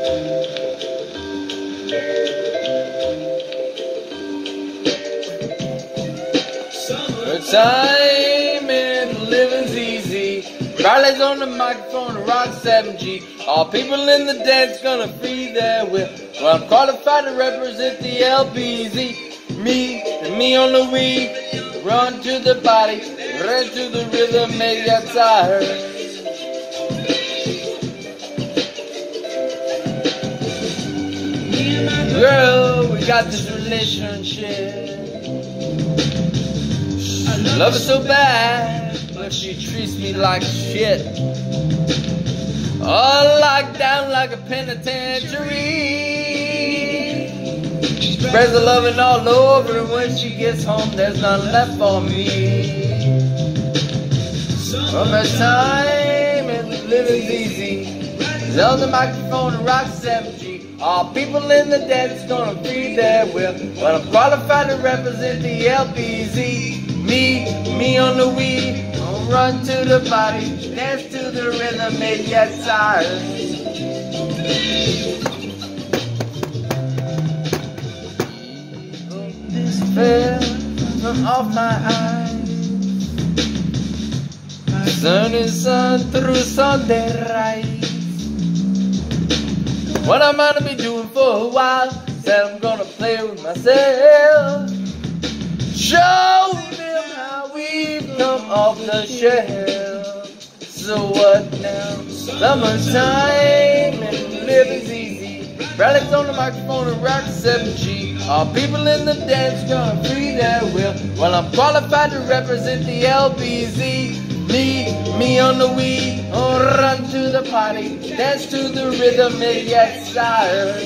Summertime and living's easy. Riley's on the microphone, rock 7G. All people in the dance gonna free their will. Well, I'm qualified to represent the LBZ. Me on the weed, run to the body, run to the rhythm, make that tired. Girl, we got this relationship. I love her so bad, but she treats me like shit. Oh, locked down like a penitentiary. Spreads the loving all over, and when she gets home, there's none left for me. Summertime and living's easy. She's on the microphone and rock 7G. All people in the dance gonna free their will. Well, I'm qualified to represent the LBZ. Me on the weed, gonna run to the body, dance to the rhythm, make that tired. This fell from off my eyes. Sun is sun through Sunday rise. What I'm gonna be doing for a while, said I'm gonna play with myself. Show them how we've come off the shelf. So what now? Summertime and living's easy. Bradley's on the microphone and rock 7G. All people in the dance gonna free their will. Well, I'm qualified to represent the LBZ. Me on the weed, oh, run to the party, dance to the rhythm, and get tired.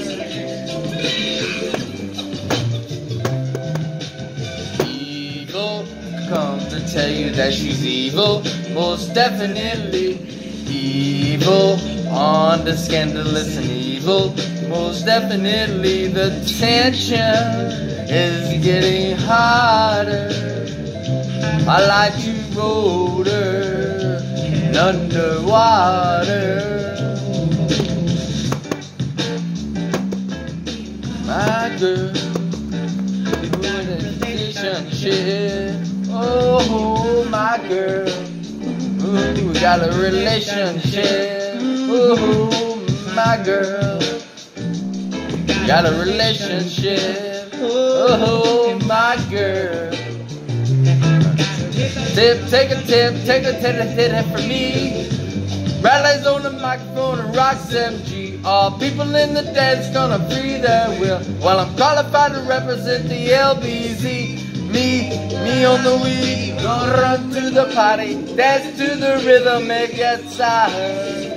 Evil, come to tell you that she's evil, most definitely evil. On the scandalous and evil, most definitely the tension is getting hotter. I like to hold her underwater. My girl, with a relationship. Oh, my girl, ooh, we got a relationship. Oh, my girl, got a relationship. Oh, my girl. Take a tip from me. Bradley's on the microphone and rock 7G. All people in the dance gonna free their will. Well, I'm qualified to represent the LBZ. Me on the weed, gonna run to the party, dance to the rhythm, make that tired.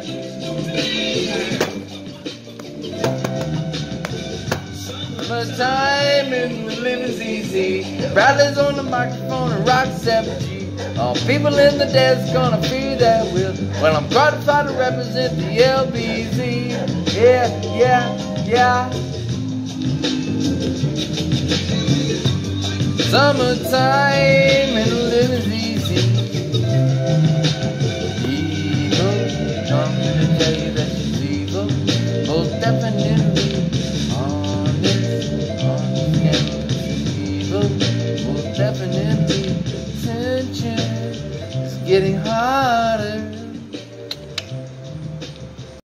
Summertime and living's easy. Bradley's on the microphone and rock 7G. All people in the dance gonna free their will. Well, I'm qualified to represent the LBZ. Yeah. Summertime and living's easy.